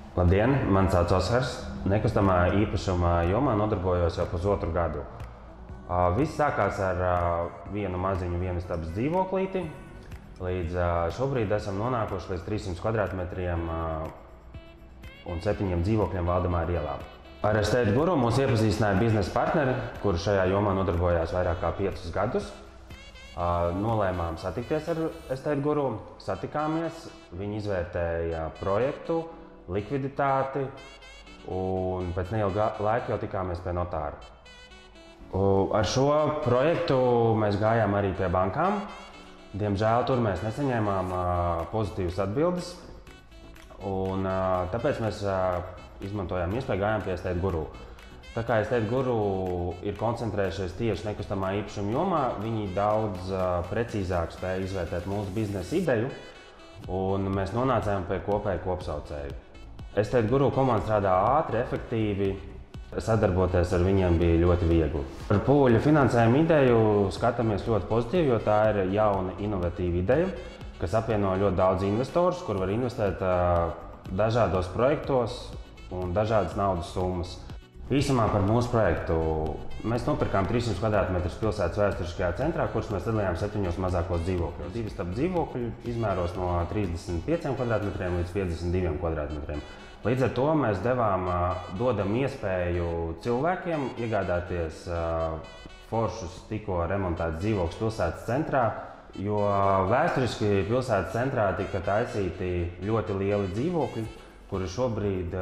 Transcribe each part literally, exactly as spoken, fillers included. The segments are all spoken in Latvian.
Labdien, man sauc Oskars. Nekustamā īpašuma jomā nodarbojos jau pusotru gadu. Viss sākās ar vienu maziņu vienistabas dzīvoklīti. Līdz šobrīd esam nonākuši līdz trīssimti kvadrātmetriem un septiņiem dzīvokļiem Valdemara ielā. Ar EstateGuru mūs iepazīstināja biznesa partneri, kuri šajā jomā nodarbojās vairāk kā piecus gadus. Nolēmām satikties ar EstateGuru, satikāmies, viņi izvērtēja projektu, likviditāti un pēc neilga laika jau tikāmies pie notāra. Ar šo projektu mēs gājām arī pie bankām. Diemžēl tur mēs nesaņēmām pozitīvas atbildes, un tāpēc mēs izmantojām iespēju, gājām pie EstateGuru. Tā kā EstateGuru ir koncentrējušies tieši nekustamā īpašuma jomā, viņi daudz precīzāk spēja izvērtēt mūsu biznesa ideju, un mēs nonācām pie kopēja kopsaucēju. EstateGuru komanda strādā ātri, efektīvi, sadarboties ar viņiem bija ļoti viegli. Par pūļu finansējumu ideju skatāmies ļoti pozitīvi, jo tā ir jauna, inovatīva ideja, kas apvieno ļoti daudz investorus, kur var investēt dažādos projektos un dažādas naudas summas. Īsumā par mūsu projektu. Mēs nopirkām trīssimti kvadrātmetrus pilsētas vēsturiskajā centrā, kurus mēs sadalījām septiņos mazākos dzīvokļos. Divistabu dzīvokļu izmēros no trīsdesmit pieciem kvadrātmetriem līdz piecdesmit diviem kvadrātmetriem. Līdz ar to mēs devām, dodam iespēju cilvēkiem iegādāties foršus, tikko remontētus dzīvokļus pilsētas centrā, jo vēsturiski pilsētas centrā tika taisīti ļoti lieli dzīvokļi, kuri šobrīd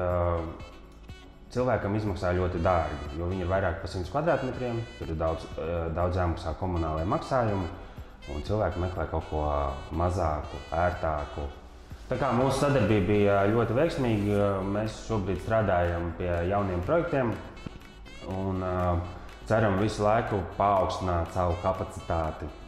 cilvēkam izmaksā ļoti dārgi, jo viņi ir vairāk par simts kvadrātmetriem, tur ir daudz, daudz jāmaksā komunālajie maksājumi, un cilvēki meklē kaut ko mazāku, ērtāku. Tā kā mūsu sadarbība bija ļoti veiksmīga, mēs šobrīd strādājam pie jauniem projektiem un ceram visu laiku paaugstināt savu kapacitāti.